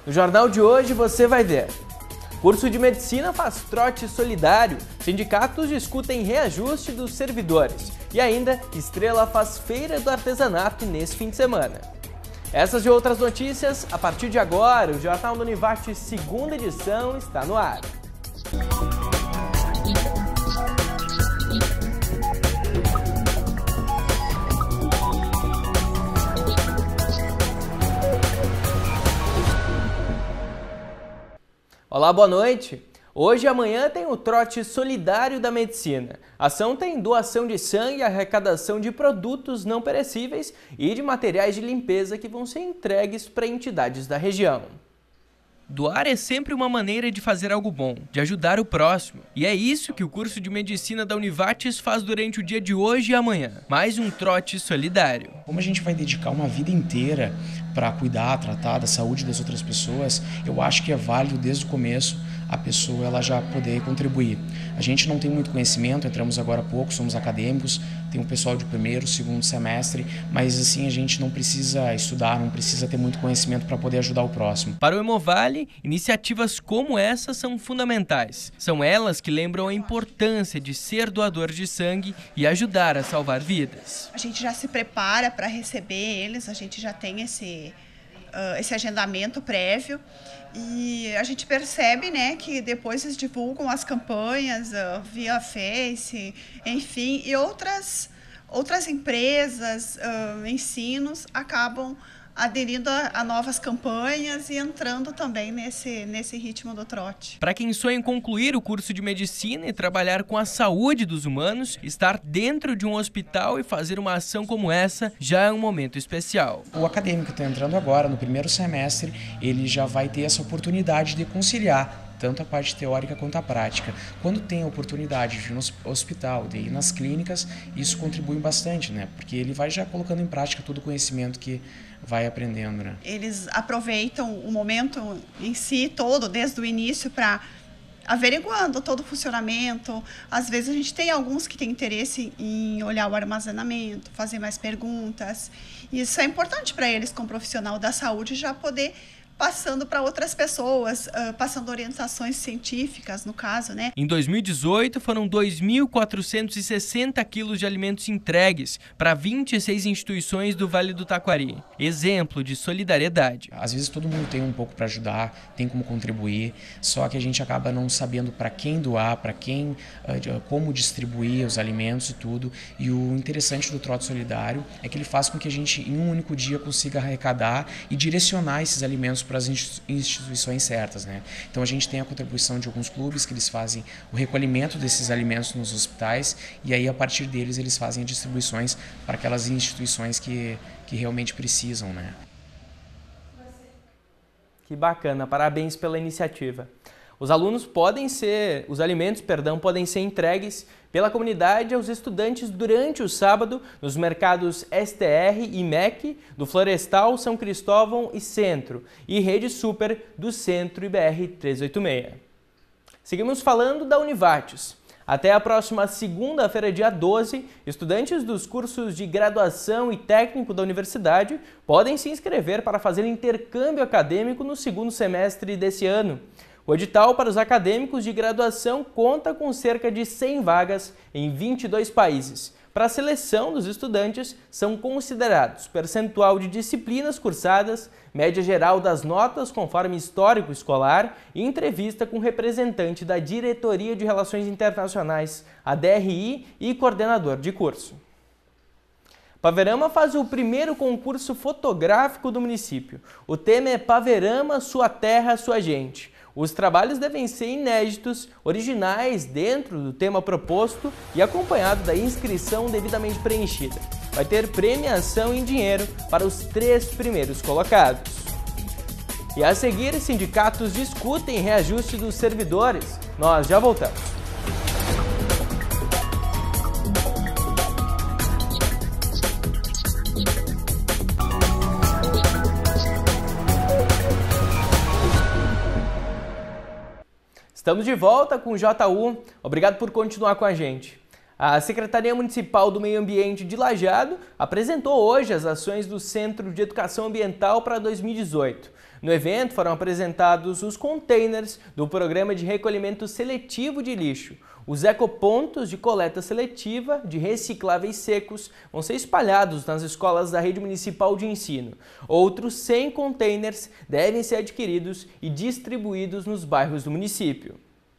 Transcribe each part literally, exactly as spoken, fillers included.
No jornal de hoje você vai ver: curso de medicina faz trote solidário, sindicatos discutem reajuste dos servidores e ainda Estrela faz feira do artesanato nesse fim de semana. Essas e outras notícias, a partir de agora, o Jornal da Univate, segunda edição, está no ar. Olá, boa noite! Hoje e amanhã tem o Trote Solidário da Medicina. A ação tem doação de sangue e arrecadação de produtos não perecíveis e de materiais de limpeza que vão ser entregues para entidades da região. Doar é sempre uma maneira de fazer algo bom, de ajudar o próximo. E é isso que o curso de medicina da Univates faz durante o dia de hoje e amanhã. Mais um trote solidário. Como a gente vai dedicar uma vida inteira para cuidar, tratar da saúde das outras pessoas, eu acho que é válido desde o começo a pessoa ela já poder contribuir. A gente não tem muito conhecimento, entramos agora há pouco, somos acadêmicos, tem um pessoal de primeiro, segundo semestre, mas assim a gente não precisa estudar, não precisa ter muito conhecimento para poder ajudar o próximo. Para o Hemovale, iniciativas como essa são fundamentais. São elas que lembram a importância de ser doador de sangue e ajudar a salvar vidas. A gente já se prepara para receber eles, a gente já tem esse, uh, esse agendamento prévio. E a gente percebe, né, que depois eles divulgam as campanhas uh, via Face, enfim, e outras, outras empresas, uh, ensinos, acabam aderindo a, a novas campanhas e entrando também nesse, nesse ritmo do trote. Para quem sonha em concluir o curso de medicina e trabalhar com a saúde dos humanos, estar dentro de um hospital e fazer uma ação como essa já é um momento especial. O acadêmico que está entrando agora, no primeiro semestre, ele já vai ter essa oportunidade de conciliar tanto a parte teórica quanto a prática. Quando tem a oportunidade de ir no hospital, de ir nas clínicas, isso contribui bastante, né? Porque ele vai já colocando em prática todo o conhecimento que vai aprendendo, né? Eles aproveitam o momento em si todo, desde o início, para averiguando todo o funcionamento. Às vezes a gente tem alguns que têm interesse em olhar o armazenamento, fazer mais perguntas. Isso é importante para eles, como profissional da saúde, já poder passando para outras pessoas, uh, passando orientações científicas, no caso, né? Em dois mil e dezoito, foram dois mil quatrocentos e sessenta quilos de alimentos entregues para vinte e seis instituições do Vale do Taquari. Exemplo de solidariedade. Às vezes todo mundo tem um pouco para ajudar, tem como contribuir, só que a gente acaba não sabendo para quem doar, para quem, uh, como distribuir os alimentos e tudo. E o interessante do Trote Solidário é que ele faz com que a gente, em um único dia, consiga arrecadar e direcionar esses alimentos para as instituições certas, né? Então a gente tem a contribuição de alguns clubes que eles fazem o recolhimento desses alimentos nos hospitais e aí a partir deles eles fazem distribuições para aquelas instituições que, que realmente precisam, né? Que bacana, parabéns pela iniciativa. Os alunos podem ser, os alimentos, perdão, podem ser entregues pela comunidade aos estudantes durante o sábado nos mercados S T R e M E C do Florestal, São Cristóvão e Centro e Rede Super do Centro e B R trezentos e oitenta e seis. Seguimos falando da Univates. Até a próxima segunda-feira, dia doze, estudantes dos cursos de graduação e técnico da universidade podem se inscrever para fazer intercâmbio acadêmico no segundo semestre desse ano. O edital para os acadêmicos de graduação conta com cerca de cem vagas em vinte e dois países. Para a seleção dos estudantes, são considerados percentual de disciplinas cursadas, média geral das notas conforme histórico escolar e entrevista com representante da Diretoria de Relações Internacionais, a D R I, e coordenador de curso. Paverama faz o primeiro concurso fotográfico do município. O tema é Paverama, sua terra, sua gente. Os trabalhos devem ser inéditos, originais dentro do tema proposto e acompanhado da inscrição devidamente preenchida. Vai ter premiação em dinheiro para os três primeiros colocados. E a seguir, sindicatos discutem reajuste dos servidores. Nós já voltamos. Estamos de volta com o J U. Obrigado por continuar com a gente. A Secretaria Municipal do Meio Ambiente de Lajeado apresentou hoje as ações do Centro de Educação Ambiental para dois mil e dezoito. No evento foram apresentados os containers do Programa de Recolhimento Seletivo de Lixo. Os ecopontos de coleta seletiva de recicláveis secos vão ser espalhados nas escolas da rede municipal de ensino. Outros cem containers devem ser adquiridos e distribuídos nos bairros do município.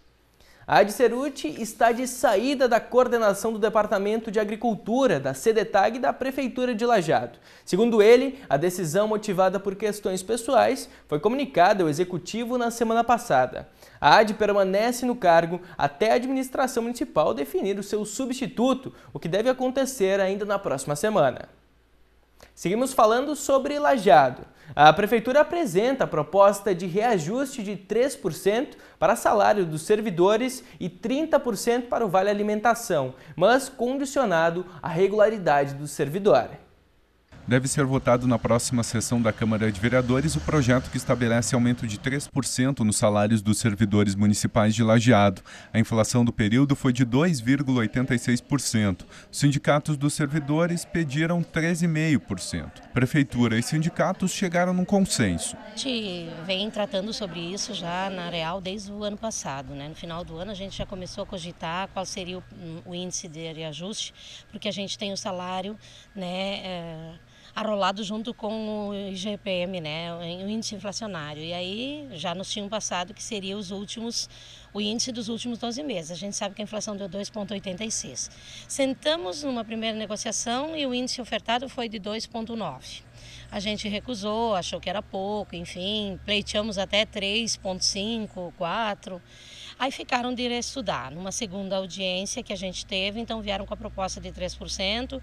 A Adceruti está de saída da coordenação do Departamento de Agricultura, da SEDETAG e da Prefeitura de Lajeado. Segundo ele, a decisão motivada por questões pessoais foi comunicada ao Executivo na semana passada. A A D permanece no cargo até a administração municipal definir o seu substituto, o que deve acontecer ainda na próxima semana. Seguimos falando sobre Lajeado. A Prefeitura apresenta a proposta de reajuste de três por cento para salário dos servidores e trinta por cento para o Vale Alimentação, mas condicionado à regularidade do servidor. Deve ser votado na próxima sessão da Câmara de Vereadores o projeto que estabelece aumento de três por cento nos salários dos servidores municipais de Lajeado. A inflação do período foi de dois vírgula oitenta e seis por cento. Os sindicatos dos servidores pediram treze vírgula cinco por cento. Prefeitura e sindicatos chegaram num consenso. A gente vem tratando sobre isso já na Real desde o ano passado, né? No final do ano a gente já começou a cogitar qual seria o, o índice de reajuste, porque a gente tem o salário, né, é, arrolado junto com o I G P M, né, o índice inflacionário. E aí já nos tinham passado que seria os últimos, o índice dos últimos doze meses. A gente sabe que a inflação deu dois vírgula oitenta e seis. Sentamos numa primeira negociação e o índice ofertado foi de dois vírgula nove. A gente recusou, achou que era pouco, enfim, pleiteamos até três vírgula cinco, quatro. Aí ficaram de estudar. Numa segunda audiência que a gente teve, então vieram com a proposta de três por cento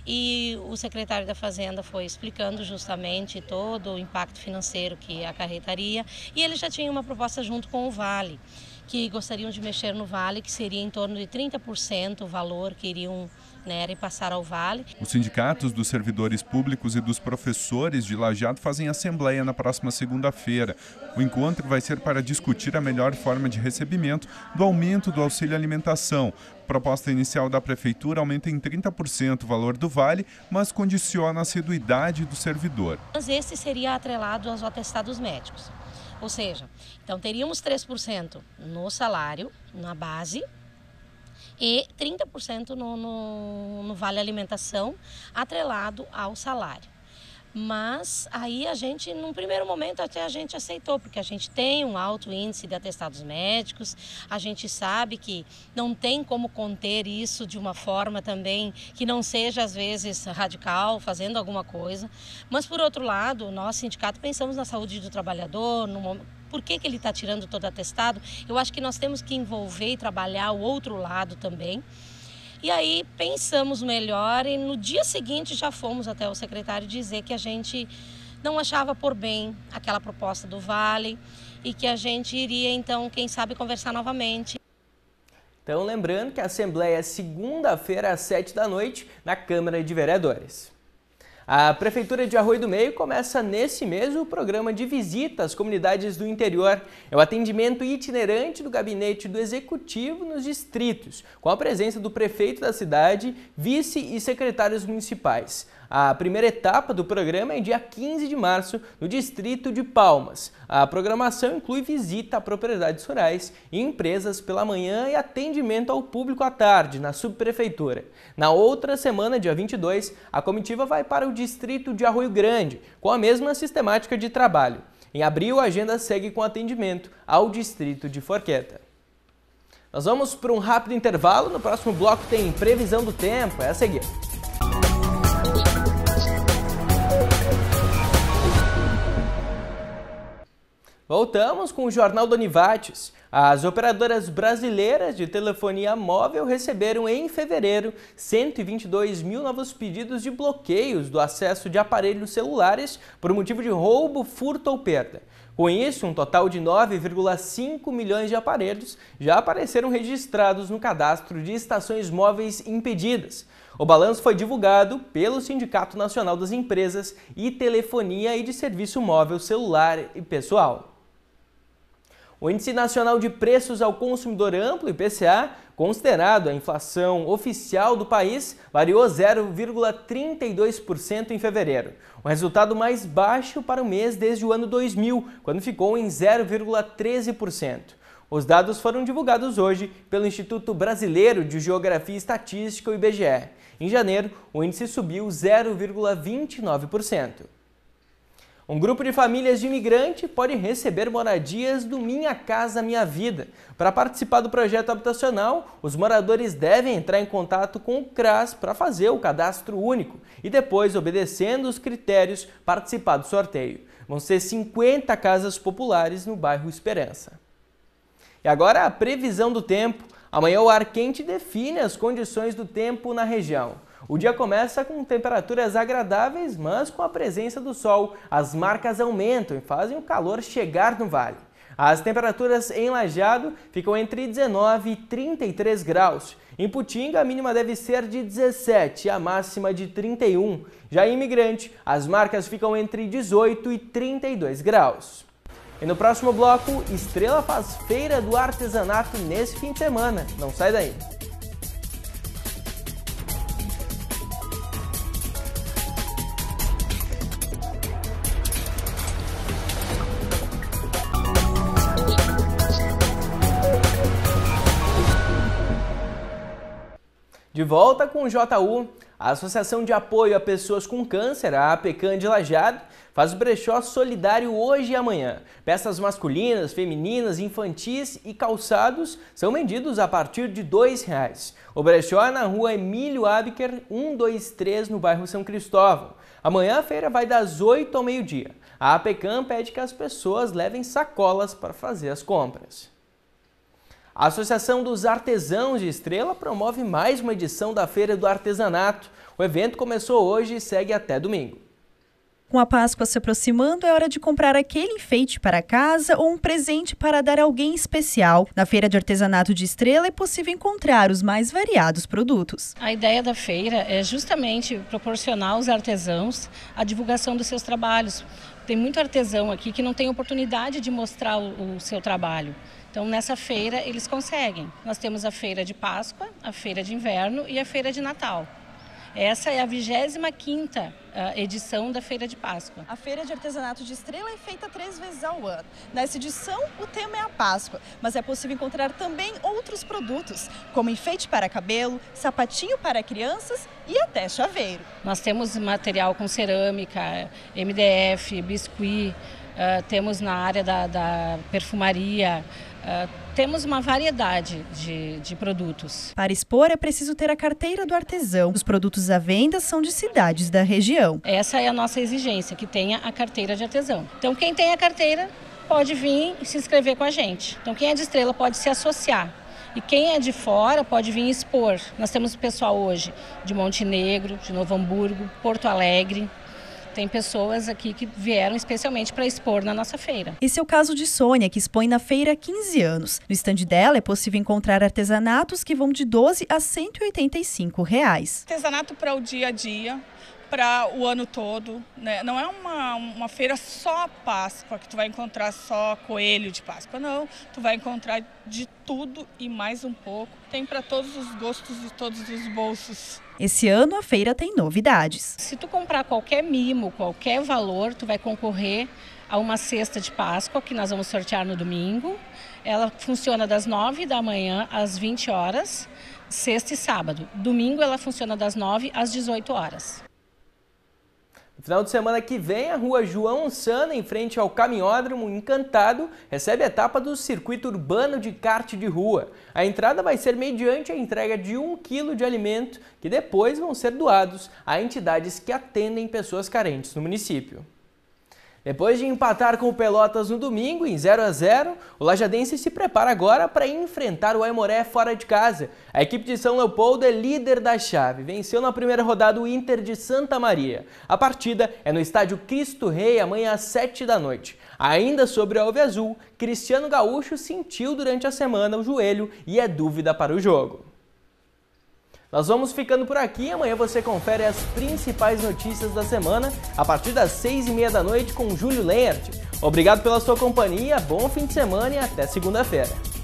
e o secretário da Fazenda foi explicando justamente todo o impacto financeiro que acarretaria e ele já tinha uma proposta junto com o Vale, que gostariam de mexer no Vale, que seria em torno de trinta por cento o valor que iriam, né, repassar ao Vale. Os sindicatos dos servidores públicos e dos professores de Lajeado fazem assembleia na próxima segunda-feira. O encontro vai ser para discutir a melhor forma de recebimento do aumento do auxílio alimentação. A proposta inicial da Prefeitura aumenta em trinta por cento o valor do Vale, mas condiciona a assiduidade do servidor. Mas esse seria atrelado aos atestados médicos. Ou seja, então teríamos três por cento no salário, na base, e trinta por cento no, no, no Vale Alimentação, atrelado ao salário. Mas aí a gente, num primeiro momento, até a gente aceitou, porque a gente tem um alto índice de atestados médicos, a gente sabe que não tem como conter isso de uma forma também que não seja, às vezes, radical, fazendo alguma coisa. Mas, por outro lado, nós, sindicato, pensamos na saúde do trabalhador, no momento. Por que que ele está tirando todo atestado? Eu acho que nós temos que envolver e trabalhar o outro lado também. E aí pensamos melhor e no dia seguinte já fomos até o secretário dizer que a gente não achava por bem aquela proposta do Vale e que a gente iria então, quem sabe, conversar novamente. Então, lembrando que a Assembleia é segunda-feira às sete da noite na Câmara de Vereadores. A Prefeitura de Arroio do Meio começa nesse mês o programa de visita às comunidades do interior. É o atendimento itinerante do gabinete do Executivo nos distritos, com a presença do prefeito da cidade, vice e secretários municipais. A primeira etapa do programa é dia quinze de março, no distrito de Palmas. A programação inclui visita a propriedades rurais e empresas pela manhã e atendimento ao público à tarde, na subprefeitura. Na outra semana, dia vinte e dois, a comitiva vai para o distrito de Arroio Grande, com a mesma sistemática de trabalho. Em abril, a agenda segue com atendimento ao distrito de Forqueta. Nós vamos para um rápido intervalo. No próximo bloco tem previsão do tempo. É a seguir. Voltamos com o Jornal do Univates. As operadoras brasileiras de telefonia móvel receberam em fevereiro cento e vinte e dois mil novos pedidos de bloqueios do acesso de aparelhos celulares por motivo de roubo, furto ou perda. Com isso, um total de nove vírgula cinco milhões de aparelhos já apareceram registrados no cadastro de estações móveis impedidas. O balanço foi divulgado pelo Sindicato Nacional das Empresas e Telefonia e de Serviço Móvel Celular e Pessoal. O Índice Nacional de Preços ao Consumidor Amplo, I P C A, considerado a inflação oficial do país, variou zero vírgula trinta e dois por cento em fevereiro, o resultado mais baixo para o mês desde o ano dois mil, quando ficou em zero vírgula treze por cento. Os dados foram divulgados hoje pelo Instituto Brasileiro de Geografia e Estatística, o I B G E. Em janeiro, o índice subiu zero vírgula vinte e nove por cento. Um grupo de famílias de imigrante pode receber moradias do Minha Casa Minha Vida. Para participar do projeto habitacional, os moradores devem entrar em contato com o CRAS para fazer o cadastro único e depois, obedecendo os critérios, participar do sorteio. Vão ser cinquenta casas populares no bairro Esperança. E agora a previsão do tempo. Amanhã o ar quente define as condições do tempo na região. O dia começa com temperaturas agradáveis, mas com a presença do sol, as marcas aumentam e fazem o calor chegar no vale. As temperaturas em Lajeado ficam entre dezenove e trinta e três graus. Em Putinga, a mínima deve ser de dezessete e a máxima de trinta e um. Já em Imigrante, as marcas ficam entre dezoito e trinta e dois graus. E no próximo bloco, Estrela faz Feira do Artesanato nesse fim de semana. Não sai daí! De volta com o J U, a Associação de Apoio a Pessoas com Câncer, a APECAM de Lajeado, faz o brechó solidário hoje e amanhã. Peças masculinas, femininas, infantis e calçados são vendidos a partir de dois reais. O brechó é na rua Emílio Abiker, cento e vinte e três, no bairro São Cristóvão. Amanhã a feira vai das oito ao meio-dia. A APECAM pede que as pessoas levem sacolas para fazer as compras. A Associação dos Artesãos de Estrela promove mais uma edição da Feira do Artesanato. O evento começou hoje e segue até domingo. Com a Páscoa se aproximando, é hora de comprar aquele enfeite para casa ou um presente para dar a alguém especial. Na Feira de Artesanato de Estrela é possível encontrar os mais variados produtos. A ideia da feira é justamente proporcionar aos artesãos a divulgação dos seus trabalhos. Tem muito artesão aqui que não tem oportunidade de mostrar o, o seu trabalho. Então, nessa feira, eles conseguem. Nós temos a feira de Páscoa, a feira de inverno e a feira de Natal. Essa é a vigésima quinta edição da Feira de Páscoa. A Feira de Artesanato de Estrela é feita três vezes ao ano. Nessa edição, o tema é a Páscoa, mas é possível encontrar também outros produtos, como enfeite para cabelo, sapatinho para crianças e até chaveiro. Nós temos material com cerâmica, M D F, biscuit, uh, temos na área da, da perfumaria, uh, temos uma variedade de, de produtos. Para expor é preciso ter a carteira do artesão. Os produtos à venda são de cidades da região. Essa é a nossa exigência, que tenha a carteira de artesão. Então quem tem a carteira pode vir e se inscrever com a gente. Então quem é de Estrela pode se associar. E quem é de fora pode vir expor. Nós temos pessoal hoje de Montenegro, de Novo Hamburgo, Porto Alegre. Tem pessoas aqui que vieram especialmente para expor na nossa feira. Esse é o caso de Sônia, que expõe na feira há quinze anos. No estande dela é possível encontrar artesanatos que vão de doze a cento e oitenta e cinco reais. Artesanato para o dia a dia, para o ano todo, né? Não é uma, uma feira só Páscoa, que tu vai encontrar só coelho de Páscoa, não. Tu vai encontrar de tudo e mais um pouco. Tem para todos os gostos e todos os bolsos. Esse ano a feira tem novidades. Se tu comprar qualquer mimo, qualquer valor, tu vai concorrer a uma cesta de Páscoa que nós vamos sortear no domingo. Ela funciona das nove da manhã às vinte horas, sexta e sábado. Domingo ela funciona das nove às dezoito horas. No final de semana que vem, a rua João Sana, em frente ao Caminhódromo Encantado, recebe a etapa do circuito urbano de kart de rua. A entrada vai ser mediante a entrega de um quilo de alimento, que depois vão ser doados a entidades que atendem pessoas carentes no município. Depois de empatar com o Pelotas no domingo, em zero a zero, o lajadense se prepara agora para enfrentar o Aimoré fora de casa. A equipe de São Leopoldo é líder da chave, venceu na primeira rodada o Inter de Santa Maria. A partida é no estádio Cristo Rei, amanhã às sete da noite. Ainda sobre a Alviazul, Cristiano Gaúcho sentiu durante a semana o joelho e é dúvida para o jogo. Nós vamos ficando por aqui, amanhã você confere as principais notícias da semana a partir das seis e meia da noite com Júlio Leert. Obrigado pela sua companhia, bom fim de semana e até segunda-feira.